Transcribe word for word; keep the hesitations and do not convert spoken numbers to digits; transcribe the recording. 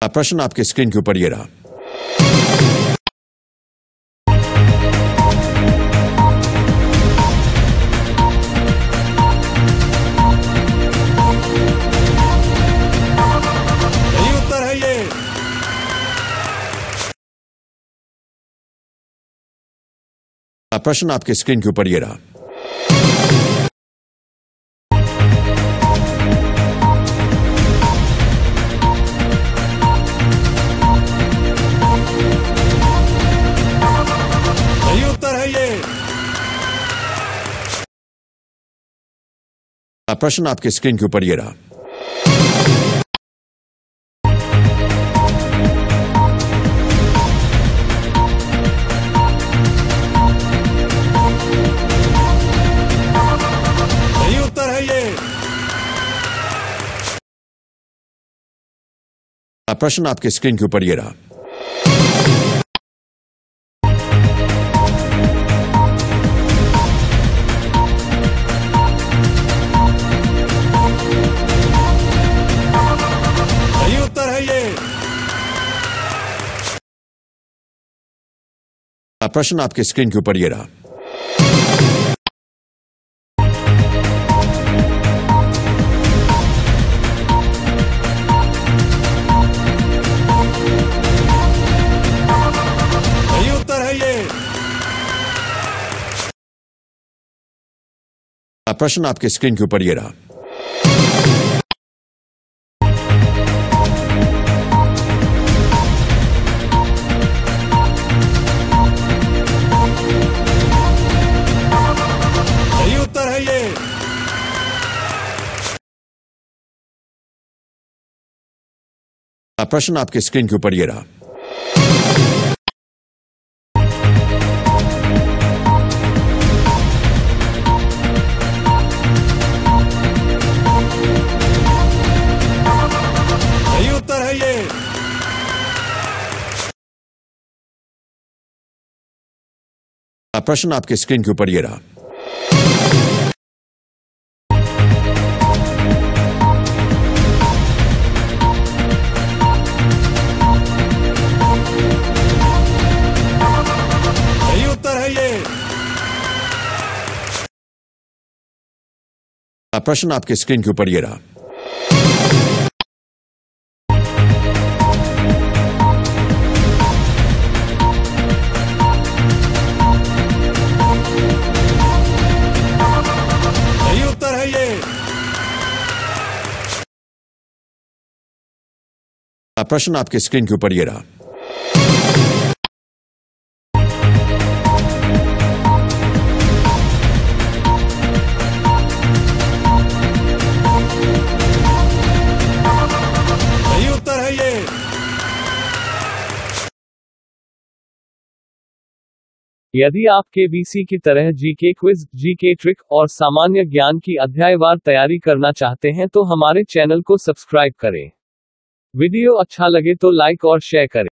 प्रश्न आपके स्क्रीन के ऊपर ये रहा। यही उत्तर है ये। प्रश्न आपके स्क्रीन के ऊपर ये रहा। यही उत्तर है ये। प्रश्न आपके स्क्रीन के ऊपर ये रहा। यही उत्तर है ये। प्रश्न आपके स्क्रीन के ऊपर ये रहा। यही उत्तर है ये। प्रश्न आपके स्क्रीन के ऊपर ये रहा। यही उत्तर है ये। प्रश्न आपके स्क्रीन के ऊपर ये रहा। यही उत्तर है ये। प्रश्न आपके स्क्रीन के ऊपर ये रहा। यही उत्तर है ये। प्रश्न आपके स्क्रीन के ऊपर ये रहा। यही उत्तर है ये। प्रश्न आपके स्क्रीन के ऊपर ये रहा। यही उत्तर है ये। प्रश्न आपके स्क्रीन के ऊपर ये रहा। यही उत्तर है ये। यदि आप केबीसी की तरह जीके क्विज, जीके ट्रिक और सामान्य ज्ञान की अध्यायवार तैयारी करना चाहते हैं तो हमारे चैनल को सब्सक्राइब करें। वीडियो अच्छा लगे तो लाइक और शेयर करें।